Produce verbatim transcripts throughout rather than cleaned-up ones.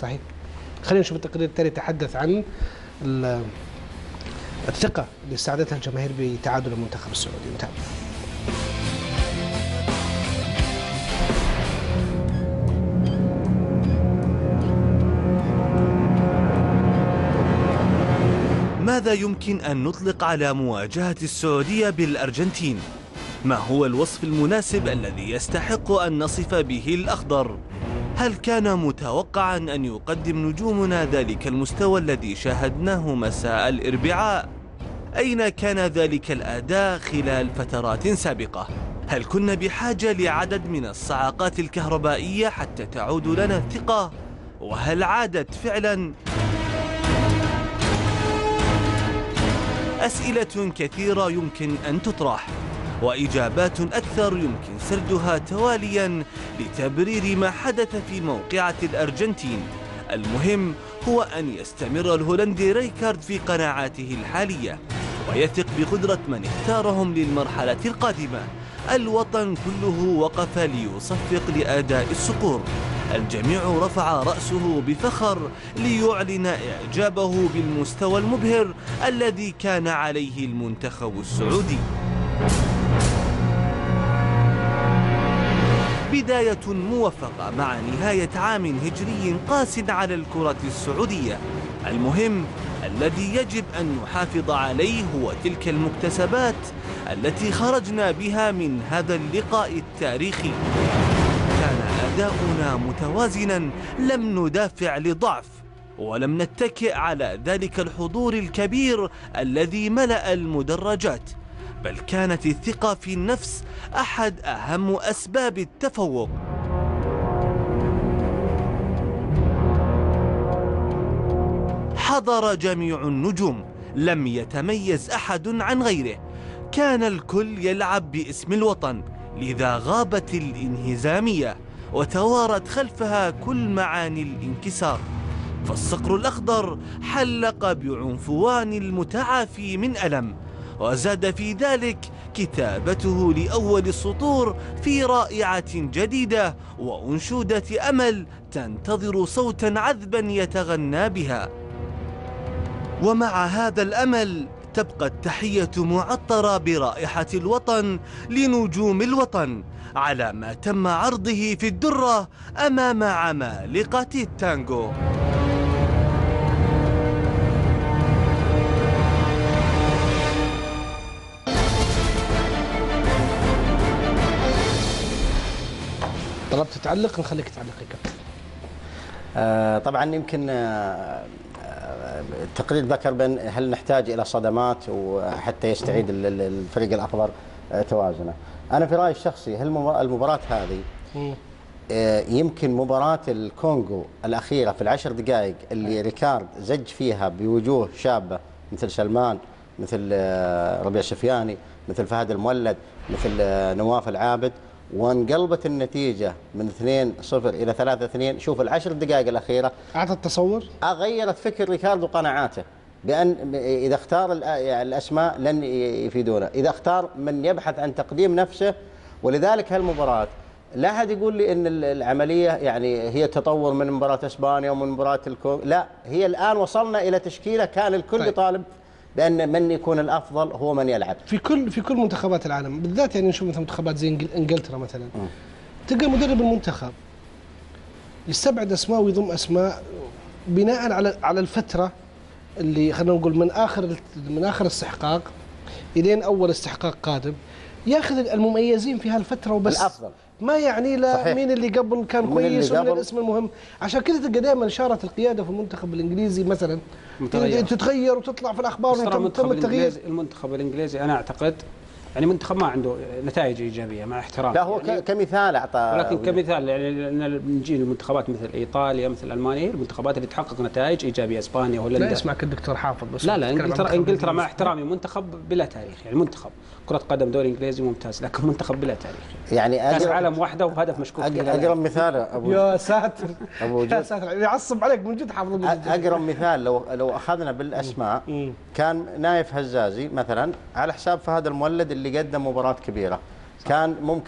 صحيح. خلينا نشوف التقرير التالي يتحدث عن الثقة اللي استعادتها الجماهير بتعادل المنتخب السعودي. نتابع. ماذا يمكن أن نطلق على مواجهة السعودية بالأرجنتين؟ ما هو الوصف المناسب الذي يستحق أن نصف به الأخضر؟ هل كان متوقعا أن يقدم نجومنا ذلك المستوى الذي شاهدناه مساء الأربعاء؟ أين كان ذلك الأداء خلال فترات سابقة؟ هل كنا بحاجة لعدد من الصعقات الكهربائية حتى تعود لنا الثقة؟ وهل عادت فعلا؟ أسئلة كثيرة يمكن أن تطرح، وإجابات أكثر يمكن سردها تواليا لتبرير ما حدث في موقعة الأرجنتين. المهم هو أن يستمر الهولندي ريكارد في قناعاته الحالية ويثق بقدرة من اختارهم للمرحلة القادمة. الوطن كله وقف ليصفق لأداء الصقور. الجميع رفع رأسه بفخر ليعلن إعجابه بالمستوى المبهر الذي كان عليه المنتخب السعودي. بداية موفقة مع نهاية عام هجري قاس على الكرة السعودية. المهم الذي يجب أن نحافظ عليه هو تلك المكتسبات التي خرجنا بها من هذا اللقاء التاريخي. كان أداؤنا متوازنا، لم ندافع لضعف ولم نتكئ على ذلك الحضور الكبير الذي ملأ المدرجات، بل كانت الثقة في النفس أحد أهم أسباب التفوق. حضر جميع النجوم، لم يتميز أحد عن غيره، كان الكل يلعب باسم الوطن، لذا غابت الانهزامية وتوارت خلفها كل معاني الانكسار. فالصقر الأخضر حلق بعنفوان المتعافي من ألم، وزاد في ذلك كتابته لأول السطور في رائعة جديدة وأنشودة أمل تنتظر صوتا عذبا يتغنى بها. ومع هذا الأمل تبقى التحية معطرة برائحة الوطن لنجوم الوطن على ما تم عرضه في الدرة أمام عمالقة التانجو. طلبت تعلق، نخليك تعلق يا كابتن. آه طبعا يمكن آه التقرير ذكر بأن هل نحتاج إلى صدمات وحتى يستعيد الفريق الأخضر توازنه. أنا في رأيي الشخصي هل المباراة هذه يمكن مباراة الكونغو الأخيرة في العشر دقائق اللي ريكارد زج فيها بوجوه شابة مثل سلمان، مثل ربيع سفياني، مثل فهد المولد، مثل نواف العابد، وانقلبت النتيجة من اثنين صفر إلى ثلاثة اثنين. شوف العشر دقائق الأخيرة أعطت تصور، غيرت فكر ريكاردو وقناعاته بأن إذا اختار الأسماء لن يفيدونه، إذا اختار من يبحث عن تقديم نفسه. ولذلك هالمباراة لا أحد يقول لي أن العملية يعني هي تطور من مباراة إسبانيا ومن مباراة الكونغو، لا، هي الآن وصلنا إلى تشكيلة كان الكل طيب. يطالب بأن من يكون الأفضل هو من يلعب في كل في كل منتخبات العالم، بالذات يعني نشوف مثلا منتخبات زي انجلترا مثلا، م. تلقى مدرب المنتخب يستبعد أسماء ويضم أسماء بناء على على الفترة اللي خلينا نقول من آخر من آخر استحقاق إلين أول استحقاق قادم، ياخذ المميزين في هالفترة وبس الأفضل، ما يعني لا مين اللي قبل كان كويس ومن الاسم المهم. عشان كذا تلقى دائما إشارة القيادة في المنتخب الإنجليزي مثلا متغير. تتغير وتطلع في الأخبار وتم التغيير. المنتخب الإنجليزي أنا أعتقد يعني منتخب ما عنده نتائج إيجابية مع احترام، لا هو يعني كمثال أعطى، ولكن كمثال يعني نجي المنتخبات مثل إيطاليا مثل ألمانيا، المنتخبات اللي تحقق نتائج إيجابية، إسبانيا هولندا. لا اسمعك الدكتور حافظ بس. لا لا إنجلترا إنجلترا مع احترامي منتخب بلا تاريخ، يعني منتخب كرة قدم دوري إنجليزي ممتاز لكن منتخب بلا تاريخ. يعني كأس عالم واحدة وهدف مشكوك فيه. أقرب مثال أبو يا ساتر أبو يا ساتر يعصب عليك من جد حافظ. أقرب مثال لو لو أخذنا بالأسماء كان نايف هزازي مثلا على حساب فهد المولد اللي قدم مباراة كبيرة، كان ممكن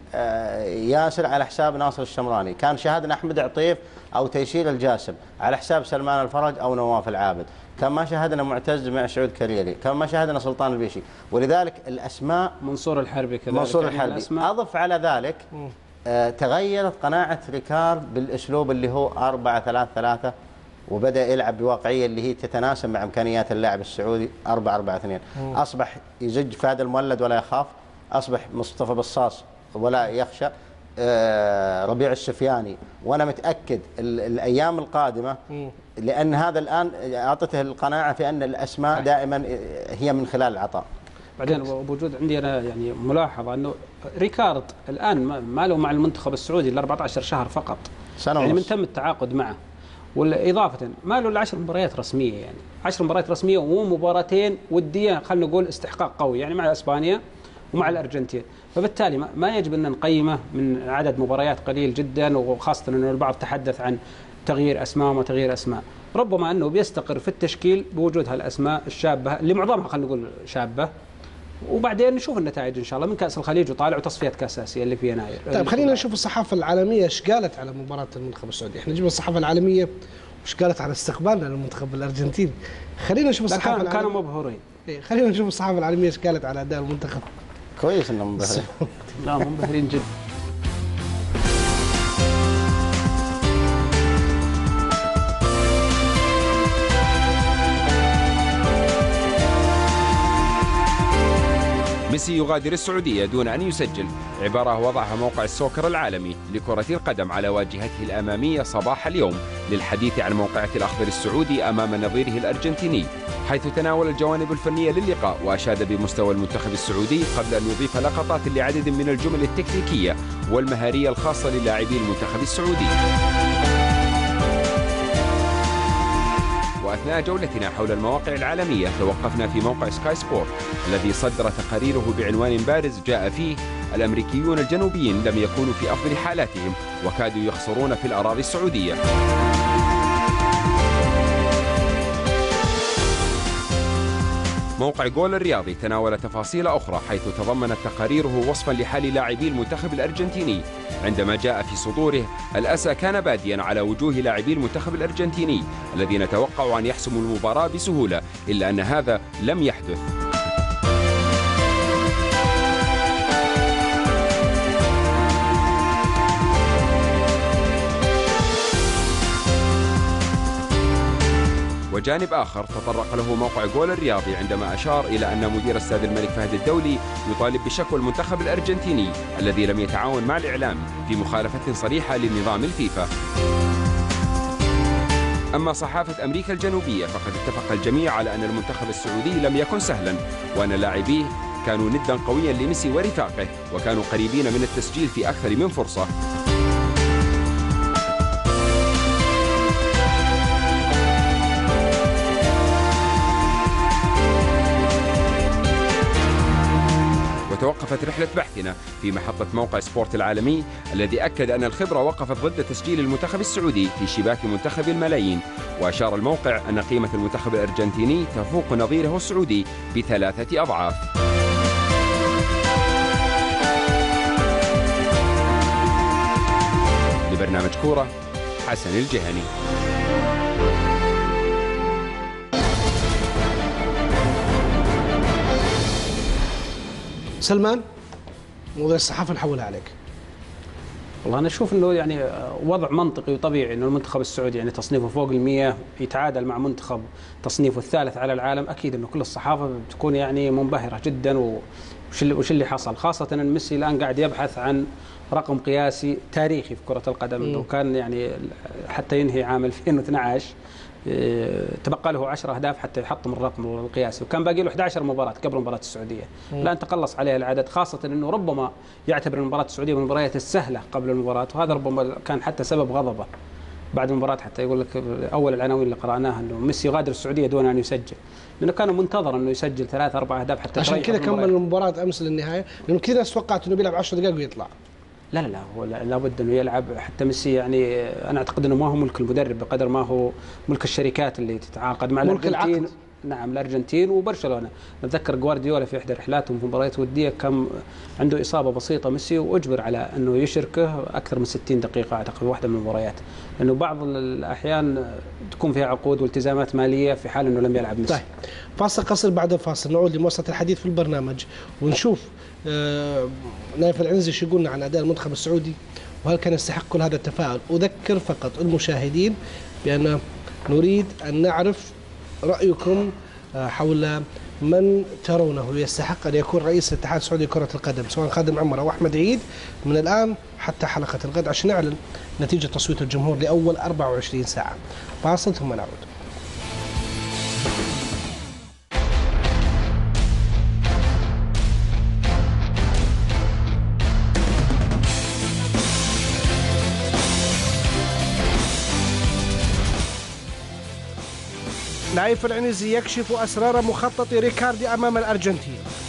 ياسر على حساب ناصر الشمراني، كان شاهدنا أحمد عطيف أو تيسير الجاسم على حساب سلمان الفرج أو نواف العابد، كان ما شاهدنا معتز مع سعود كريري، كان ما شاهدنا سلطان البيشي. ولذلك الأسماء منصور الحربي كذلك، منصور الحربي. أضف على ذلك آه تغيرت قناعة ريكارد بالأسلوب اللي هو أربعة ثلاثة ثلاثة، وبدأ يلعب بواقعية اللي هي تتناسب مع إمكانيات اللاعب السعودي أربعة أربعة اثنين. أصبح يزج فهد المولد ولا يخاف، أصبح مصطفى بصاص ولا يخشى، آه ربيع السفياني. وأنا متأكد الأيام القادمة، لأن هذا الآن أعطته القناعة في أن الأسماء دائما هي من خلال العطاء. بعدين بوجود عندي أنا يعني ملاحظة أنه ريكارد الآن ما له مع المنتخب السعودي إلا أربعة عشر شهر فقط، سنة يعني ونص. من تم التعاقد معه، والإضافة ما له إلا عشر مباريات رسمية، يعني عشر مباريات رسمية ومباراتين ودية خلينا نقول استحقاق قوي، يعني مع إسبانيا ومع الأرجنتين. فبالتالي ما يجب أن نقيمه من عدد مباريات قليل جدا، وخاصة أنه البعض تحدث عن تغيير أسماء وتغيير أسماء. ربما أنه بيستقر في التشكيل بوجود هالأسماء الشابة اللي معظمها خلينا نقول شابة، وبعدين نشوف النتائج إن شاء الله من كأس الخليج وطالع وتصفيات كأس آسيا اللي في يناير. طيب خلينا نشوف الصحافة العالمية ايش قالت على مباراة المنتخب السعودي. احنا جبنا الصحافة العالمية وش قالت على استقبالنا للمنتخب الأرجنتيني. خلينا نشوف الصحافة كان العالمية. كانوا مبهورين. إيه خلينا نشوف الصحافة العالمية ايش قالت على أداء المنتخب. كويس انهم منبهرين. لا منبهرين جدا. ميسي يغادر السعودية دون أن يسجل، عبارة وضعها موقع السوكر العالمي لكرة القدم على واجهته الأمامية صباح اليوم للحديث عن موقعة الأخضر السعودي أمام نظيره الأرجنتيني، حيث تناول الجوانب الفنية للقاء وأشاد بمستوى المنتخب السعودي قبل أن يضيف لقطات لعدد من الجمل التكتيكية والمهارية الخاصة للاعبي المنتخب السعودي. وأثناء جولتنا حول المواقع العالمية توقفنا في موقع سكاي سبورت الذي صدر تقاريره بعنوان بارز جاء فيه: الأمريكيون الجنوبيين لم يكونوا في أفضل حالاتهم وكادوا يخسرون في الأراضي السعودية. موقع جول الرياضي تناول تفاصيل أخرى، حيث تضمنت تقاريره وصفا لحال لاعبي المنتخب الأرجنتيني عندما جاء في صدوره: الأسى كان باديا على وجوه لاعبي المنتخب الأرجنتيني الذين توقعوا أن يحسموا المباراة بسهولة، إلا أن هذا لم يحدث. وجانب آخر تطرق له موقع جول الرياضي عندما أشار إلى أن مدير استاد الملك فهد الدولي يطالب بشكوى المنتخب الأرجنتيني الذي لم يتعاون مع الإعلام في مخالفة صريحة لنظام الفيفا. أما صحافة أمريكا الجنوبية فقد اتفق الجميع على أن المنتخب السعودي لم يكن سهلا، وأن لاعبيه كانوا ندا قويا لميسي ورفاقه وكانوا قريبين من التسجيل في أكثر من فرصة. وتوقفت رحلة بحثنا في محطة موقع سبورت العالمي الذي أكد أن الخبرة وقفت ضد تسجيل المنتخب السعودي في شباك منتخب الملايين، وأشار الموقع أن قيمة المنتخب الأرجنتيني تفوق نظيره السعودي بثلاثة أضعاف. لبرنامج كورة، حسن الجهني. سلمان، موضوع الصحافة نحولها عليك. والله أنا أشوف أنه يعني وضع منطقي وطبيعي أنه المنتخب السعودي يعني تصنيفه فوق المية يتعادل مع منتخب تصنيفه الثالث على العالم. أكيد أنه كل الصحافة بتكون يعني منبهرة جدا وش اللي وش اللي حصل، خاصة أن ميسي الآن قاعد يبحث عن رقم قياسي تاريخي في كرة القدم، وكان يعني حتى ينهي عام ألفين واثني عشر تبقى له عشر أهداف حتى يحطم الرقم القياسي، وكان باقي له إحدى عشرة مباراة قبل مباراة السعودية. الآن تقلص عليه العدد، خاصة أنه ربما يعتبر المباراة السعودية من المباريات السهلة قبل المباراة، وهذا ربما كان حتى سبب غضبه بعد المباراة. حتى يقول لك أول العناوين اللي قرأناها أنه ميسي يغادر السعودية دون أن يسجل، لأنه كان منتظر أنه يسجل ثلاث أربع أهداف حتى عشان كذا كمل المباراة أمس للنهاية، لأنه كذا توقعت أنه بيلعب عشر دقائق ويطلع. لا لا لا هو لابد انه يلعب. حتى ميسي يعني انا اعتقد انه ما هو ملك المدرب بقدر ما هو ملك الشركات اللي تتعاقد مع ملك العقد. نعم الأرجنتين وبرشلونة. نتذكر جوارديولا في إحدى رحلاتهم في مباريات ودية كان عنده إصابة بسيطة ميسي وأجبر على أنه يشركه أكثر من ستين دقيقة أعتقد في واحدة من المباريات، لأنه بعض الأحيان تكون فيها عقود والتزامات مالية في حال أنه لم يلعب ميسي. طيب فاصل قصير، بعد الفاصل نعود لمواصلة الحديث في البرنامج ونشوف آه نايف العنزي شو يقولنا عن أداء المنتخب السعودي وهل كان يستحق كل هذا التفاؤل. أذكر فقط المشاهدين بأن نريد أن نعرف رأيكم حول من ترونه يستحق أن يكون رئيس الاتحاد السعودي لكرة القدم، سواء خادم عمر أو أحمد عيد، من الآن حتى حلقة الغد عشان نعلن نتيجة تصويت الجمهور لأول أربعة وعشرين ساعة. فاصل ثم نعود. نايف العنزي يكشف أسرار مخطط ريكاردي أمام الأرجنتين.